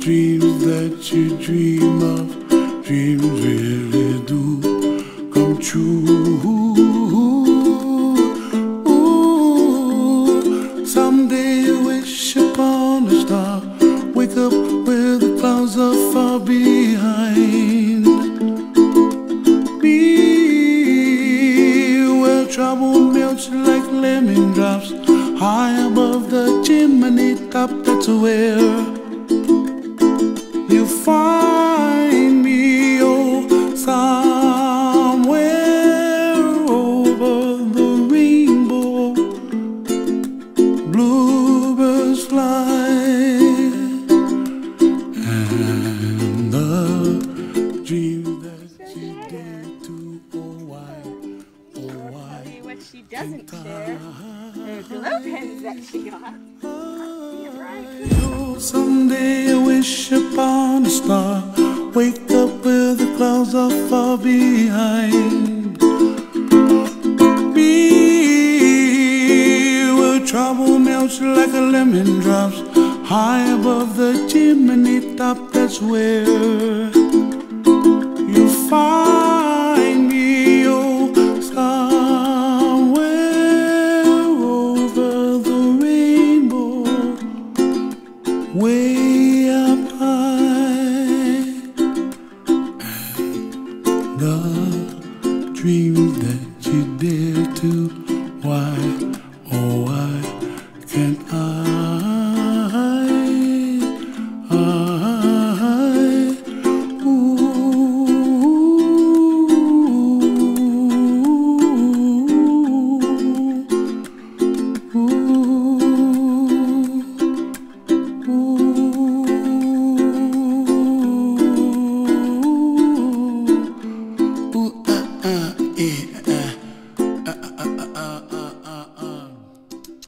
dreams that you dream of, dreams really do come true. Ooh, someday you wish upon a star, wake up where the clouds are far behind. Be where trouble melts like lemon drops, high above the chimney top. That's where you find me, oh, somewhere over the rainbow. Bluebirds fly, and the dream that you did to, oh why, What she doesn't share, the glow pens that she got. Someday I wish upon a star, wake up where the clouds are far behind. Be where trouble melts like a lemon drops, high above the chimney top. That's where you find me, oh, somewhere over the rainbow, way up